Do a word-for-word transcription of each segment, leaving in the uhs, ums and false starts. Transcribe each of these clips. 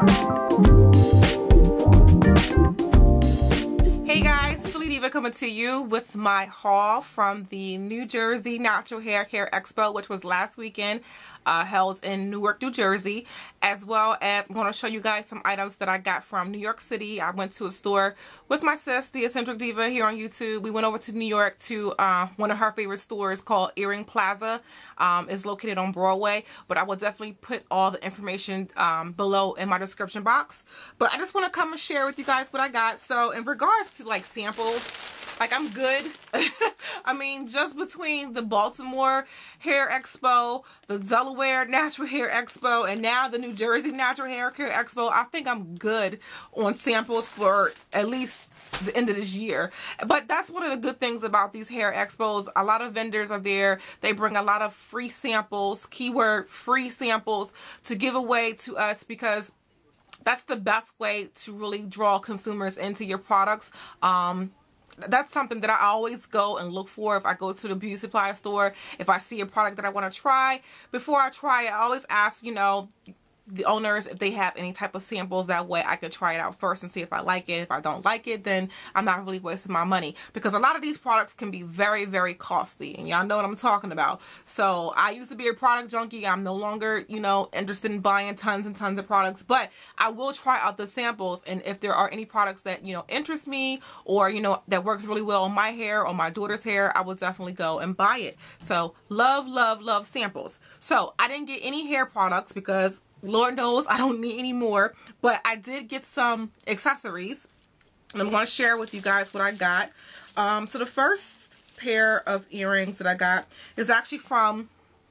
Coming to you with my haul from the New Jersey Natural Hair Care Expo, which was last weekend, uh, held in Newark, New Jersey, as well as I'm going to show you guys some items that I got from New York City. I went to a store with my sis, the Eccentric Diva, here on YouTube. We went over to New York to uh, one of her favorite stores called Earring Plaza. Um, it's located on Broadway, but I will definitely put all the information um, below in my description box. But I just want to come and share with you guys what I got. So in regards to like samples, like I'm good. I mean, just between the Baltimore Hair Expo, the Delaware Natural Hair Expo, and now the New Jersey Natural Hair Care Expo, I think I'm good on samples for at least the end of this year. But that's one of the good things about these hair expos. A lot of vendors are there. They bring a lot of free samples, keyword free samples, to give away to us, because that's the best way to really draw consumers into your products. Um, That's something that I always go and look for if I go to the beauty supply store. If I see a product that I want to try, before I try it, I always ask, you know, the owners if they have any type of samples. That way I could try it out first and see if I like it. If I don't like it, then I'm not really wasting my money, because a lot of these products can be very, very costly, and y'all know what I'm talking about. So I used to be a product junkie. I'm no longer, you know, interested in buying tons and tons of products, but I will try out the samples, and if there are any products that, you know, interest me, or, you know, that works really well on my hair or my daughter's hair, I will definitely go and buy it. So love, love, love samples. So I didn't get any hair products because Lord knows I don't need any more, but I did get some accessories, and I'm going to share with you guys what I got. Um, so the first pair of earrings that I got is actually from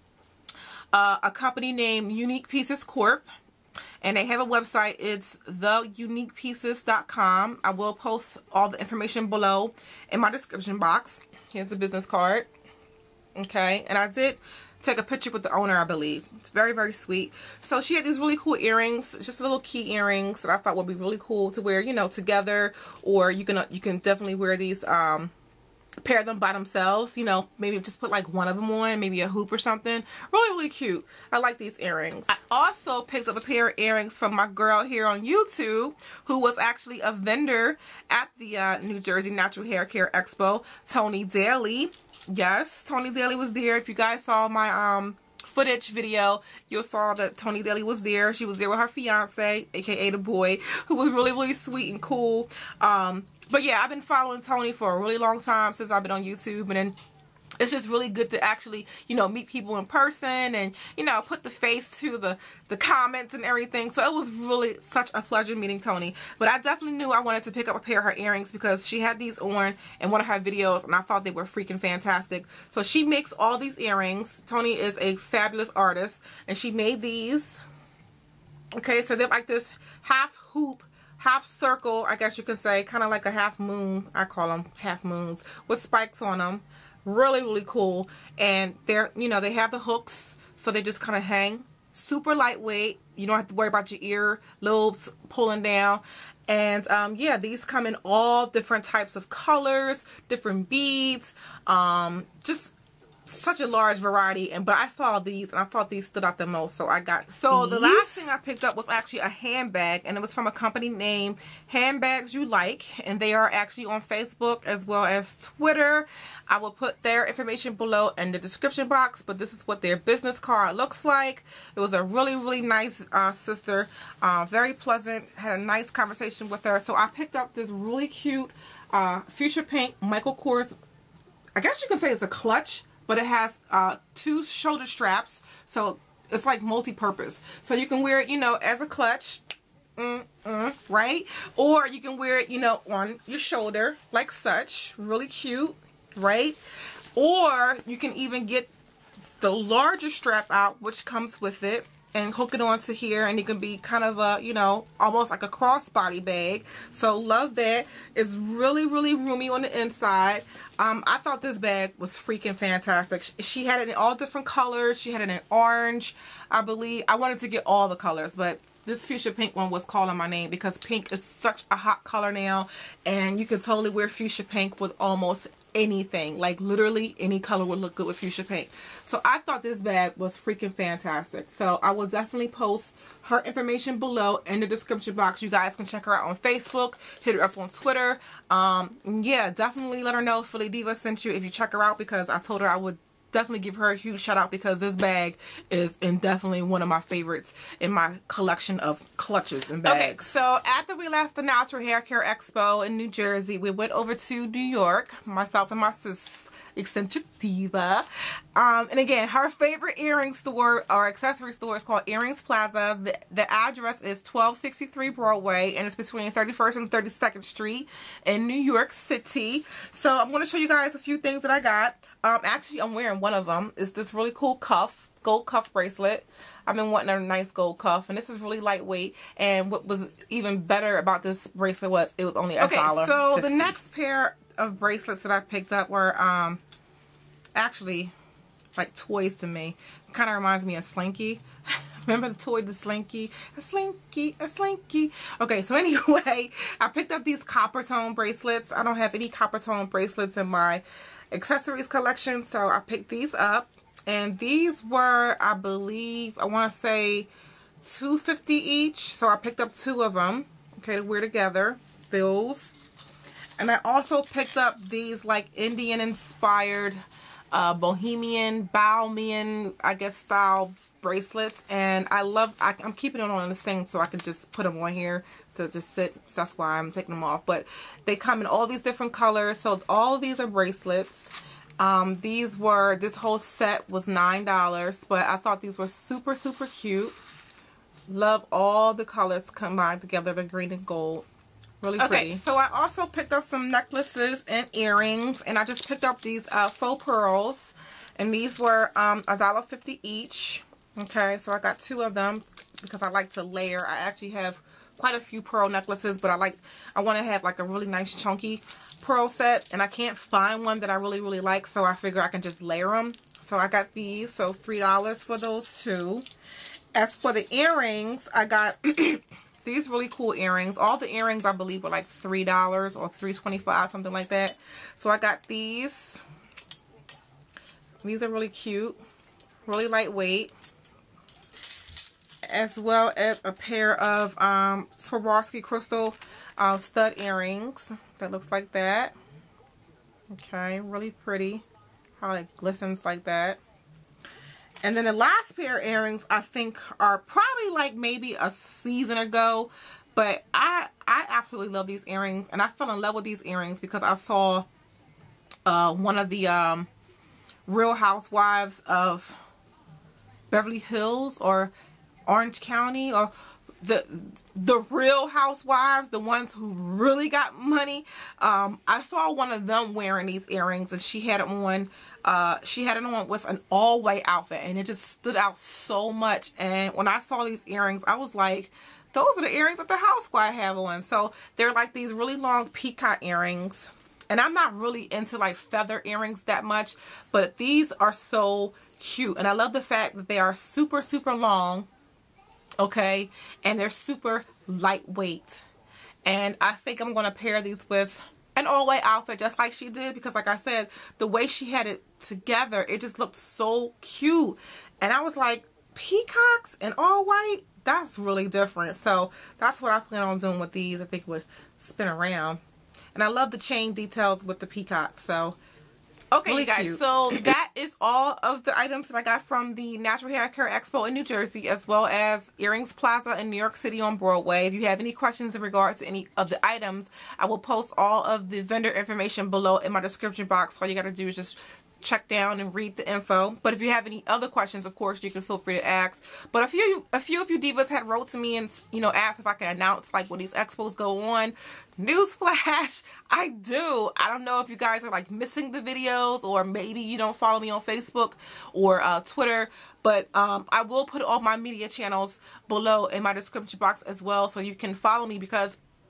uh, a company named Unique Pieces Corp, and they have a website. It's the unique pieces dot com. I will post all the information below in my description box. Here's the business card. Okay, and I did take a picture with the owner, I believe. It's very, very sweet. So she had these really cool earrings, just little key earrings that I thought would be really cool to wear, you know, together, or you can you can definitely wear these, um, pair them by themselves, you know, maybe just put like one of them on, maybe a hoop or something. Really, really cute. I like these earrings. I also picked up a pair of earrings from my girl here on YouTube, who was actually a vendor at the uh, New Jersey Natural Hair Care Expo, Tony Daly. Yes, Tony Daly was there. If you guys saw my um footage video, you saw that Tony Daly was there. She was there with her fiance, aka the boy, who was really, really sweet and cool. Um, but yeah, I've been following Tony for a really long time, since I've been on YouTube, and then it's just really good to actually, you know, meet people in person and, you know, put the face to the, the comments and everything. So it was really such a pleasure meeting Tony. But I definitely knew I wanted to pick up a pair of her earrings, because she had these on in one of her videos, and I thought they were freaking fantastic. So she makes all these earrings. Tony is a fabulous artist, and she made these. Okay, so they're like this half hoop, half circle, I guess you can say, kind of like a half moon. I call them half moons, with spikes on them. Really, really cool. And they're, you know, they have the hooks, so they just kind of hang. Super lightweight. You don't have to worry about your ear lobes pulling down. And um, yeah, these come in all different types of colors, different beads, um, just such a large variety. And but I saw these, and I thought these stood out the most, so I got so these. The last thing I picked up was actually a handbag, and it was from a company named Handbags You Like, and they are actually on Facebook as well as Twitter. I will put their information below in the description box, but this is what their business card looks like. It was a really, really nice uh, sister, uh, very pleasant, had a nice conversation with her. So I picked up this really cute uh, fuchsia pink Michael Kors, I guess you can say it's a clutch, but it has uh, two shoulder straps, so it's like multi-purpose. So you can wear it, you know, as a clutch, mm, mm, right? Or you can wear it, you know, on your shoulder, like such. Really cute, right? Or you can even get the larger strap out, which comes with it, and hook it onto here, and it can be kind of a, you know, almost like a crossbody bag. So love that. It's really, really roomy on the inside. Um, I thought this bag was freaking fantastic. She had it in all different colors. She had it in orange, I believe. I wanted to get all the colors, but this fuchsia pink one was calling my name, because pink is such a hot color now, and you can totally wear fuchsia pink with almost anything. Like literally any color would look good with fuchsia pink. So I thought this bag was freaking fantastic. So I will definitely post her information below in the description box. You guys can check her out on Facebook, hit her up on Twitter. Um, yeah, definitely let her know Philly Diva sent you if you check her out, because I told her I would definitely give her a huge shout out, because this bag is and definitely one of my favorites in my collection of clutches and bags. Okay, so after we left the Natural Hair Care Expo in New Jersey, we went over to New York, myself and my sis, Eccentric Diva. Um, and again, her favorite earring store or accessory store is called Earrings Plaza. The, the address is twelve sixty-three Broadway, and it's between thirty-first and thirty-second Street in New York City. So I'm going to show you guys a few things that I got. Um, actually, I'm wearing one of them. It's this really cool cuff, gold cuff bracelet. I've been wanting a nice gold cuff, and this is really lightweight. And what was even better about this bracelet was it was only a dollar. Okay, so the next pair of bracelets that I picked up were um, actually like toys to me. It kind of reminds me of Slinky. Remember the toy, the Slinky? A Slinky, a Slinky. Okay, so anyway, I picked up these copper tone bracelets. I don't have any copper tone bracelets in my accessories collection, so I picked these up. And these were, I believe, I want to say two fifty each. So I picked up two of them, okay, to wear together. Those. And I also picked up these like Indian inspired uh, Bohemian, Balmain, I guess, style bracelets. And I love, I, I'm keeping it on this thing so I can just put them on here to just sit. So that's why I'm taking them off. But they come in all these different colors. So all of these are bracelets. Um, these were, this whole set was nine dollars, but I thought these were super, super cute. Love all the colors combined together, the green and gold. Really pretty. Okay, so I also picked up some necklaces and earrings, and I just picked up these uh, faux pearls, and these were um, a dollar fifty each. Okay, so I got two of them because I like to layer. I actually have quite a few pearl necklaces, but I like, I want to have like a really nice chunky pearl set, and I can't find one that I really, really like, so I figure I can just layer them. So I got these, so three dollars for those two. As for the earrings, I got these really cool earrings. All the earrings, I believe, were like three dollars or three twenty-five, something like that. So I got these. These are really cute, really lightweight. As well as a pair of um, Swarovski crystal uh, stud earrings. That looks like that. Okay, really pretty. How it glistens like that. And then the last pair of earrings, I think, are probably like maybe a season ago. But I, I absolutely love these earrings. And I fell in love with these earrings because I saw uh, one of the um, Real Housewives of Beverly Hills or Orange County, or the the Real Housewives, the ones who really got money. Um, I saw one of them wearing these earrings, and she had it on. Uh, she had it on with an all white outfit, and it just stood out so much. And when I saw these earrings, I was like, "Those are the earrings that the housewife have on." So they're like these really long peacock earrings, and I'm not really into like feather earrings that much, but these are so cute, and I love the fact that they are super, super long. Okay, and they're super lightweight, and I think I'm going to pair these with an all-white outfit just like she did, because like I said, the way she had it together, it just looked so cute. And I was like, peacocks and all white, that's really different. So that's what I plan on doing with these, if they would spin around. And I love the chain details with the peacocks. So okay, really, you guys, cute. So that is all of the items that I got from the Natural Hair Care Expo in New Jersey, as well as Earrings Plaza in New York City on Broadway. If you have any questions in regards to any of the items, I will post all of the vendor information below in my description box. All you got to do is just check down and read the info. But if you have any other questions, of course, you can feel free to ask. But a few a few of you divas had wrote to me and, you know, asked if I can announce like when these expos go on. Newsflash, I do. I don't know if you guys are like missing the videos, or maybe you don't follow me on Facebook or uh, Twitter, but um, I will put all my media channels below in my description box as well, so you can follow me, because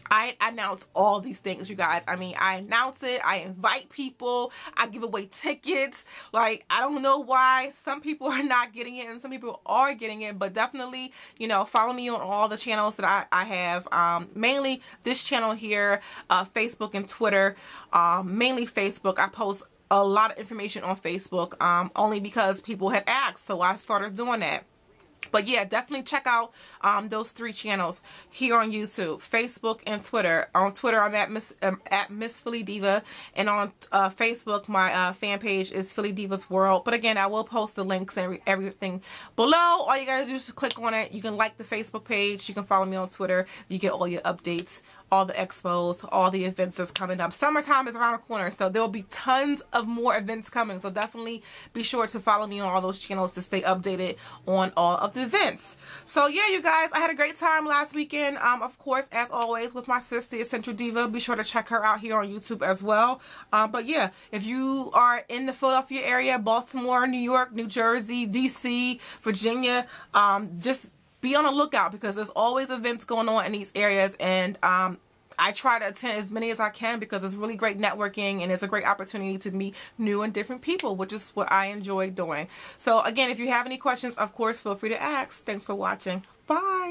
I announce all these things, you guys. I mean, I announce it. I invite people. I give away tickets. Like, I don't know why some people are not getting it and some people are getting it. But definitely, you know, follow me on all the channels that I, I have. Um, mainly this channel here, uh, Facebook and Twitter. Um, mainly Facebook. I post a lot of information on Facebook um, only because people had asked. So I started doing that. But yeah, definitely check out um, those three channels here on YouTube, Facebook, and Twitter. On Twitter, I'm at Miss um, at Miss Philly Diva, and on uh, Facebook, my uh, fan page is Philly Divas World. But again, I will post the links and everything below. All you gotta do is click on it. You can like the Facebook page. You can follow me on Twitter. You get all your updates, all the expos, all the events that's coming up. Summertime is around the corner, so there will be tons of more events coming. So definitely be sure to follow me on all those channels to stay updated on all of the events. So yeah, you guys, I had a great time last weekend. Um, of course, as always, with my sister, Essential Diva. Be sure to check her out here on YouTube as well. Um, but yeah, if you are in the Philadelphia area, Baltimore, New York, New Jersey, D C, Virginia, um, just be on the lookout because there's always events going on in these areas, and um, I try to attend as many as I can because it's really great networking and it's a great opportunity to meet new and different people, which is what I enjoy doing. So again, if you have any questions, of course, feel free to ask. Thanks for watching. Bye.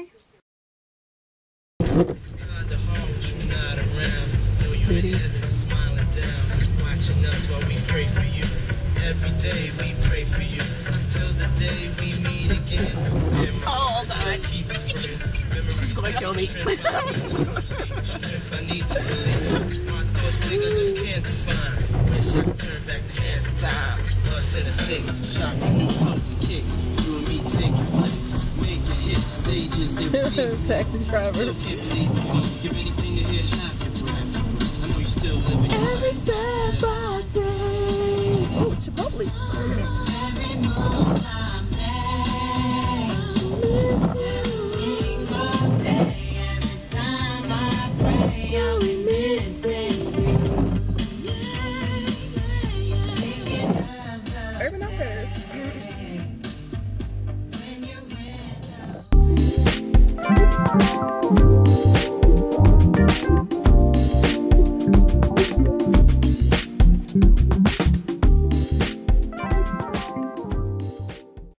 Every day we pray for you till the day we meet again. Oh God, this is gonna kill me. Strength I need to really. My thoughts big, I just can't define. Wish I could turn back the hands of time. Us in the six, shopping new flows and kicks. You and me taking flicks, making hit stages. They receive. Taxi driver. Still can't believe you don't give anything to hear half your breath. I know you still living. Every step I take. Oh, Chipotle. Every move I make, every single day, every time I pray, I'll be missing you. Urban Outfitters. When you're with